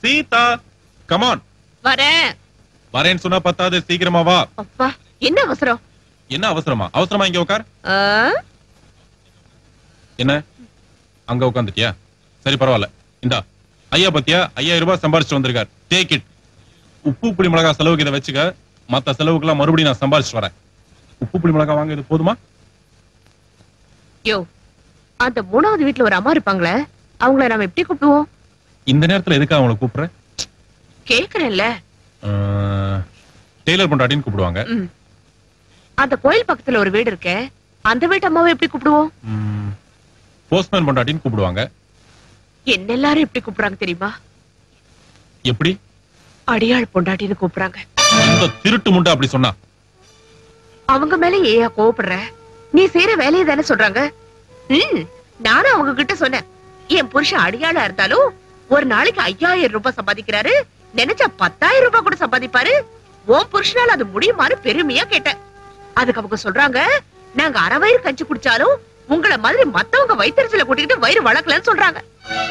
Sita come on. வரேன். வரேன்னு சொன்னா பத்தாது, சீக்கிரமா வா. அப்பா என்ன அவசரம்? என்ன அவசரமா? அவசரமா இங்க உட்கார். என்ன அங்க உட்காந்துட்டியா? சரி பரவாயில்ல. இந்தா ஐயா பத்தியா 5000 ரூபாய் சம்பாரிச்சு வந்திருக்கார். Take it. உப்பு புளி மிளகா செலவுக்கு இதை வச்சுக்க. மத்த செலவுக்குலாம் மறுபடியும் நான் சம்பாரிச்சு வரேன். உப்பு புளி மிளகா வாங்க, இது போதுமா? யோ, அந்த 3வது வீட்டுல ஒரு அம்மா இருப்பாங்களே, அவங்கள நாம எப்படி கூப்பிடுவோம்? இந்த நேரத்துல எதுக்கு அவங்கள கூப்பிடுற? கேக்குறேன்ல. டெய்லர் பொண்டாட்டின்னு கூப்பிடுவாங்க. அந்த கோயில் பக்கத்துல ஒரு வீடு இருக்கே, அந்த வீட்டு அம்மாவை எப்படி கூப்பிடுவோம்? போஸ்ட்மேன் பொண்டாட்டின்னு கூப்பிடுவாங்க. என்ன எல்லாரும் எப்படி கூப்பிடுறாங்க தெரியுமா? எப்படி? அடியாள் பொண்டாட்டின்னு கூப்பிடுறாங்க. இந்த திருட்டு முண்டை அப்படி சொன்னா அவங்க மேல ஏயா கோவப்படுற? நீ செய்யற வேலையை தானே சொல்றாங்க. நானும் அவங்க கிட்ட சொன்னேன், என் புருஷன் அடியாளா இருந்தாலும் ஒரு நாளைக்கு 5000 ரூபாய் சம்பாதிக்கிறாரு, நினைச்சா 10000 ரூபாய் கூட சம்பாதிப்பாரு. உன் புருஷனால அது முடியுமாறு பெருமையா கேட்டேன். அதுக்கு அவங்க சொல்றாங்க, நாங்க அரை வயிறு கஞ்சி குடிச்சாலும் உங்களை மாதிரி மத்தவங்க வயிற்றுல கூட்டிக்கிட்டு வயிறு வளர்க்கலன்னு சொல்றாங்க.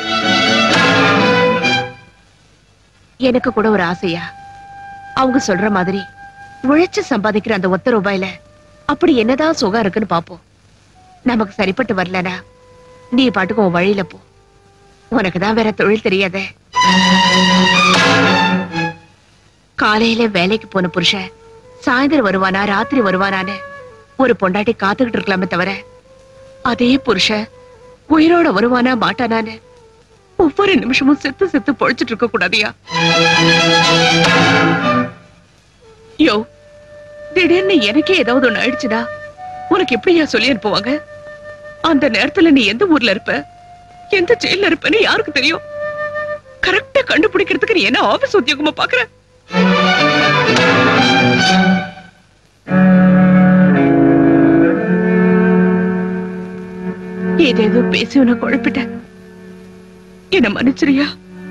எனக்கு கூட ஒரு ஆசையா, அவங்க சொல்ற மாதிரி உழைச்சு சம்பாதிக்கிற அந்த 1 ரூபாயில அப்படி என்னதான் சுகம் இருக்குன்னு பாப்போம். நமக்கு சரிப்பட்டு வரலனா நீ பாட்டுக்கு உன் வழியில போ. உனக்குதான் வேற தொழில் தெரியாத. காலையில வேலைக்கு போன புருஷன் சாயந்தரம் வருவானா ராத்திரி வருவானான்னு ஒரு பொண்டாட்டி காத்துக்கிட்டு இருக்கலாமே தவிர, அதே புருஷன் உயிரோட வருவானா மாட்டானான்னு ஒவ்வொரு நிமிஷமும் செத்து செத்து பொழைச்சிட்டு இருக்க கூடாதியா? யோ, திடீர்னு எனக்கே ஏதாவது ஒண்ணு ஆயிடுச்சுடா, உனக்கு எப்படியா சொல்லி அனுப்புவாங்க? அந்த நேரத்துல நீ எந்த ஊர்ல இருப்ப, எந்த ஜெயில இருப்பன்னு யாருக்கு தெரியும்? கரெக்டா கண்டுபிடிக்கிறதுக்கு நீ என்ன ஆபீஸ் உத்தியோகமா பாக்குற? ஏதேதோ பேசி உன குழப்பிட்ட, என்ன மன்னிச்சிரியா?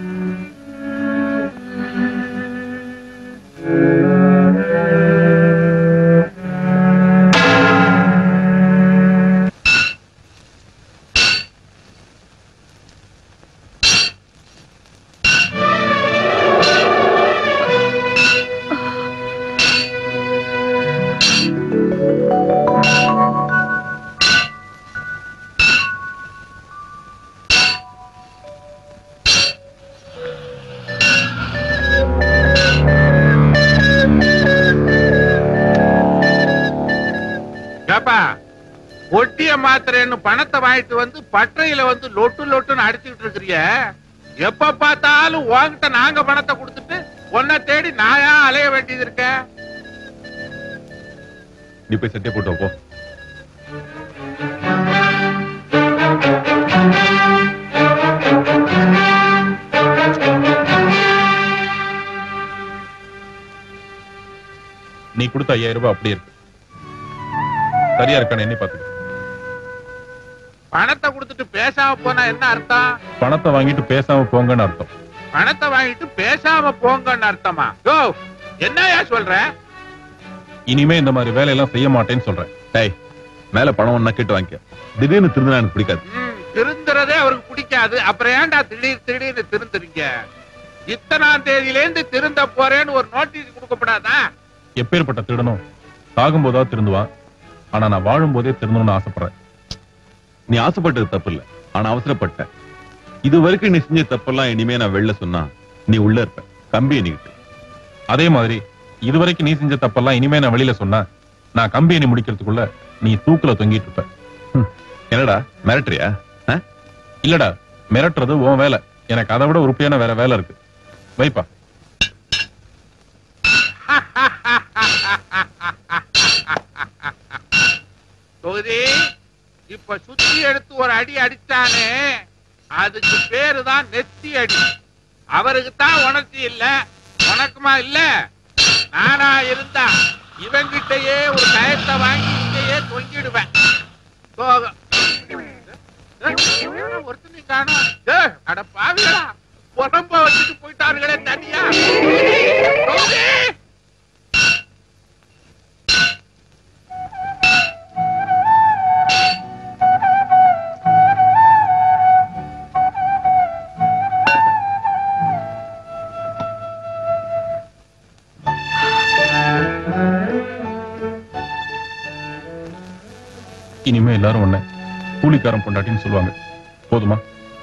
ஒட்டிய மாத்திரைன்னு பணத்தை வாங்கிட்டு வந்து பற்றையில வந்து லொட்டு லொட்டுன்னு அடிச்சுக்கிட்டு இருக்கிறிய. எப்ப பார்த்தாலும் உன்கிட்ட நாங்க பணத்தை கொடுத்துட்டு உன்னை தேடி நாயா அலைய வேண்டியது இருக்க. நீ போய் சட்டை போட்டு போ. நீ கொடுத்த 5000 ரூபாய் அப்படியே இருக்கு. சரியா இருக்கான்னு எண்ணி பாத்துக்க. பணத்தை கொடுத்துட்டு பேசாம போனா என்ன அர்த்தம்? பணத்தை வாங்கிட்டு பேசாம போங்கன்னு அர்த்தம். பணத்தை வாங்கிட்டு பேசாம போங்கன்னு அர்த்தமா? என்னயா சொல்ற? இனிமே இந்த மாதிரி வேலையெல்லாம் செய்ய மாட்டேன்னு சொல்றேன். டேய், மேல பணம் ஒண்ணா கேட்டு வாங்கிக்க. திடீர்னு திருந்தினா எனக்கு பிடிக்காது. திருந்துறதே அவருக்கு பிடிக்காது. அப்புறம் ஏன்டா திடீர்னு திருந்துறீங்க? இத்தனாம் தேதியில இருந்து திருந்த போறேன்னு ஒரு நோட்டீஸ் கொடுக்கப்படாதா? எப்பேற்பட்ட திருடனும் சாகும்போதா திருந்துவான். ஆனா நான் வாழும் போதே திருந்தணும்னு ஆசைப்படுறேன். நீ ஆசைப்பட்டது தப்பு இல்ல, ஆனா அவசரப்பட்ட. இது வரைக்கும் நீ செஞ்ச தப்பெல்லாம் இனிமே நான் வெளில சொன்னா நீ உள்ள இருப்ப, கம்பி எண்ணிக்கிட்டு. அதே மாதிரி இதுவரைக்கும் நீ செஞ்ச தப்பெல்லாம் இனிமே நான் வெளியில சொன்னா நான் கம்பி எண்ணி முடிக்கிறதுக்குள்ள நீ தூக்குல தொங்கிட்டு இருப்ப. என்னடா மிரட்டுறியா? இல்லடா, மிரட்டுறது உன் வேலை. எனக்கு அதை விட உறுப்பியான வேற வேலை இருக்கு. வைப்பா. தொகுதி இப்ப சுத்தி எடுத்து ஒரு அடி அடிச்சானே, அதுக்கு பேருதான் நெத்தி அடி. அவருக்கு தான் உணர்ச்சி இல்ல, உனக்குமா இல்ல? நானா இருந்தா இவங்கிட்டயே ஒரு கயத்தை வாங்கி இங்கேயே தொங்கிடுவேன். ஒருத்தனை காணோம். அட பாவிகளா, உடம்ப வச்சுட்டு போயிட்டார்களே தனியா. இனிமே எல்லாரும் ஒண்ணு கூலிக்காரன் பொண்டாட்டின்னு சொல்லுவாங்க. போதுமா?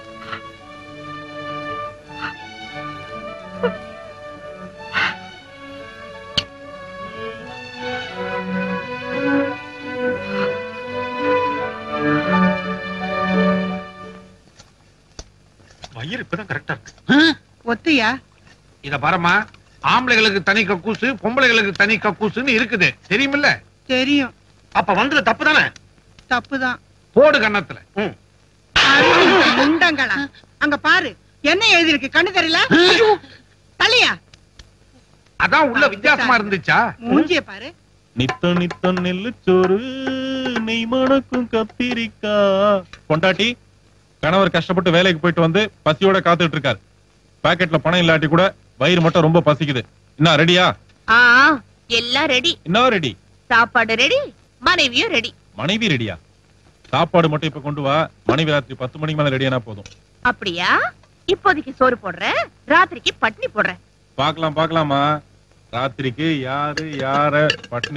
வயிறு இப்பதான் கரெக்டா இருக்கு. ஒத்தியா? இத பாரமா, ஆம்பளைகளுக்கு தனி கக்கூசு, பொம்பளைகளுக்கு தனி கக்கூசுன்னு இருக்குது, தெரியுமில்ல? தெரியும். அப்ப வந்தது தப்பு தானே? தப்புதான். போடு கன்னத்துல. முண்டங்களா, அங்க பாரு, என்ன எழுதிருக்கு, கண்ணு தெரியல? தலையா? அதான் உள்ள வித்தியாசமா இருந்துச்சா? மூஞ்சிய பாரு. நித்தம் நித்தம் நெல்லுச்சோறு நெய் மணக்கும் கத்திரிக்கா. பொண்டாட்டி கணவர் கஷ்டப்பட்டு வேலைக்கு போயிட்டு வந்து பசியோட காத்துட்டு இருக்காரு. பாக்கெட்ல பணம் இல்லாட்டி கூட வயிறு மட்டும் ரொம்ப பசிக்குது. என்ன ரெடியா? எல்லாம் ரெடி. என்ன ரெடி? சாப்பாடு ரெடி, மனைவியும் ரெடி. மனைவி ரெடியா? சாப்பாடு மட்டும் இப்ப கொண்டு வா. மனைவி ராத்திரி 10 மணிக்கு மேல ரெடியானா போதும். அப்படியா? இப்போதைக்கு சோறு போடுறேன், ராத்திரிக்கு பட்னி போடுறேன். பாக்கலாம் பாக்கலாமா? ராத்திரிக்கு யாரு யார பட்னி?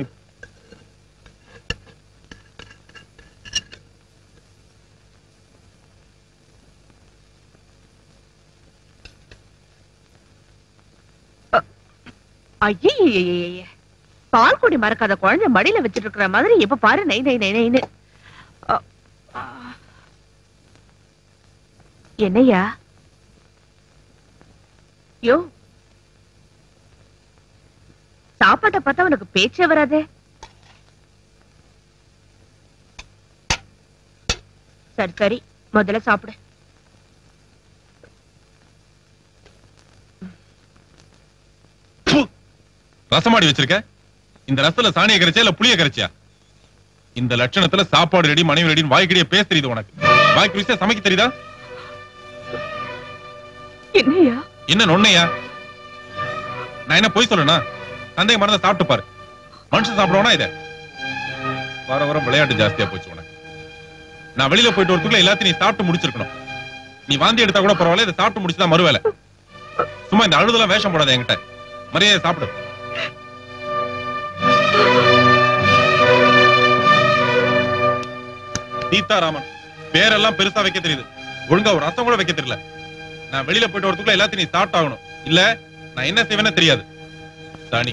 ஐயே, பால் குடி மறக்காத குழந்தை மடியில வச்சிட்டு இருக்கிற மாதிரி இப்ப பாரு நை நை நை நைன்னு. என்னையா? யோ, சாப்பாட்டை பார்த்தா உனக்கு பேச்சே வராதே. சரி சரி, முதல்ல சாப்பிடு. ரசமாடி வச்சிருக்க? இந்த ரசத்துல சாணியை கரைச்சியா இல்ல புளிய கரைச்சியா? இந்த லட்சணத்துல சாப்பாடு ரெடி, மனைவி ரெடின்னு வாய்க்கடியே பேச தெரியுது உனக்கு? வாய்க்கு விஷயம் சமைக்க தெரியுதா? என்னையா? என்ன நொன்னையா? நான் என்ன போய் சொல்லனா? சந்தேகம் மறந்தா சாப்பிட்டு பாரு. மனுஷன் சாப்பிடுவானா இத? வர வர விளையாட்டு ஜாஸ்தியா போச்சு உனக்கு. நான் வெளியில போயிட்டு வரதுக்குள்ள எல்லாத்தையும் நீ சாப்பிட்டு முடிச்சிருக்கணும். நீ வாந்தி எடுத்தா கூட பரவாயில்ல, இதை சாப்பிட்டு முடிச்சுதான் மறுவேலை. சும்மா இந்த அழுதெல்லாம் வேஷம் போடாத என்கிட்ட. மரியாதை சாப்பிடு. சீதாராமன் பேரெல்லாம் பெருசா வைக்க தெரியுது, ஒழுங்கா ஒரு ரசம் கூட வைக்க தெரியல. நான் வெளியில போயிட்டு வரதுக்குள்ள எல்லாத்தையும் நீ சாப்பிட்டாகணும். இல்ல நான் என்ன செய்வேன்னு தெரியாது. தானி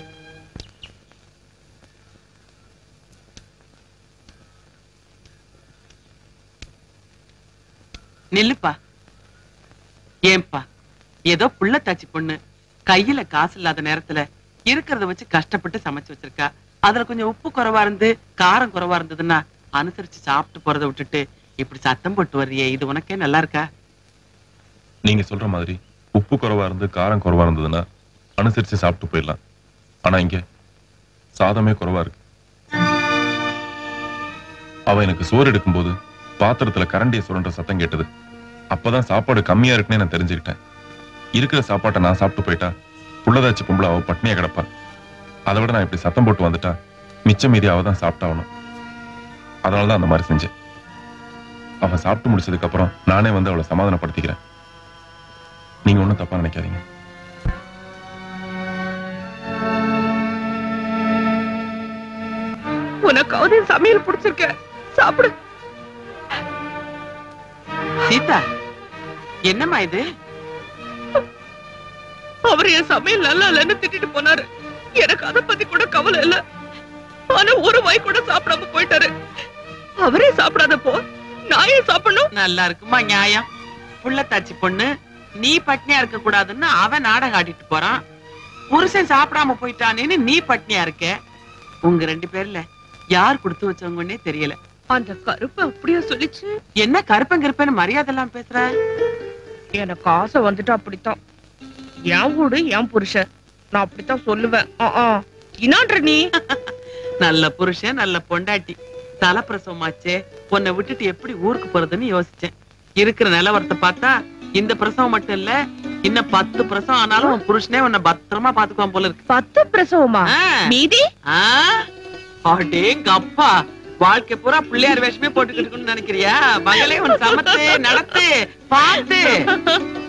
நில்லுப்பா. ஏன்பா, ஏதோ புள்ள தாச்சி பொண்ணு கையில காசு இல்லாத நேரத்துல இருக்கிறத வச்சு கஷ்டப்பட்டு சமைச்சு வச்சிருக்கா. அதுல கொஞ்சம் உப்பு குறைவா இருந்து காரம் குறைவா இருந்ததுன்னா அனுசரிச்சு சாப்பிட்டு போறதை விட்டுட்டு இப்படி சத்தம் போட்டு வர்றியே, இது உனக்கே நல்லா இருக்கா? நீங்க சொல்ற மாதிரி உப்பு குறைவா இருந்து காரம் குறைவா இருந்ததுன்னா அனுசரிச்சு சாப்பிட்டு போயிடலாம். ஆனா இங்க சாதமே குறைவா இருக்கு. அவ எனக்கு சோறு எடுக்கும் போது பாத்திரத்துல கரண்டியை சுரண்ட சத்தம் கேட்டது. அப்பதான் சாப்பாடு கம்மியா இருக்குன்னு நான் தெரிஞ்சுக்கிட்டேன். இருக்கிற சாப்பாட்டை நான் சாப்பிட்டு போயிட்டா புள்ளதாச்சு பொம்பளை அவ பட்னியா கிடப்பா. அதை விட நான் இப்படி சத்தம் போட்டு வந்துட்டா மிச்சம் மீதி அவ தான் சாப்பிட்டாகணும். அதனாலதான் அந்த மாதிரி செஞ்சேன். அவ சாப்பிட்டு முடிச்சதுக்கு அப்புறம் நானே வந்து அவளை சமாதானப்படுத்திக்கிறேன். நீங்க ஒண்ணும் தப்பா நினைக்காதீங்க. உனக்காவது சமையல் பிடிச்சிருக்க, சாப்பிடு. சீதா, என்னம்மா இது? அவர் என் சமையல் நல்லா இல்லைன்னு திட்டிட்டு போனாரு. எனக்கு அதை பத்தி கூட கவலை இல்ல. ஆனா ஒரு வாய் கூட சாப்பிடாம போயிட்டாரு. அவரே சாப்பிடாதப்போ நான் ஏன் சாப்பிடணும்? நல்லா இருக்குமா நியாயம்? புள்ளத்தாச்சி பொண்ணு நீ பட்னியா இருக்க கூடாதுன்னு அவன் நாடகம் ஆடிட்டு போறான். புருஷன் சாப்பிடாம போயிட்டானேன்னு நீ பட்னியா இருக்க. உங்க 2 பேர்ல யார் கொடுத்து வச்சவங்கன்னே தெரியல. அந்த கருப்பு அப்படியே சொல்லிச்சு. என்ன கருப்பன்னு மரியாதை எல்லாம் பேசுற? எனக்கு ஆசை வந்துட்டு அப்படித்தான். என் வீடு என் புருஷன், நான் அப்படித்தான் சொல்லுவேன். இன்னான்ற நீ நல்ல புருஷன் நல்ல பொண்டாட்டி, தலப்பிரசவமாச்சே, உன்னை விட்டுட்டு எப்படி ஊருக்கு போறதுன்னு யோசிச்சேன். இருக்கிற நிலவரத்தை பார்த்தா இந்த பிரசவம் மட்டும் இல்ல, இன்னும் 10 பிரசவம் ஆனாலும் உன் புருஷனே உன்னை பத்திரமா பாத்துக்குவான் போல இருக்கு. 10 பிரசவமா? மீதி அடேங்கப்பா, வாழ்க்கை பூரா பிள்ளையார் வேஷமே போட்டுக்கிட்டு நினைக்கிறியா? மகளே உன் சமத்து நடத்து பார்த்து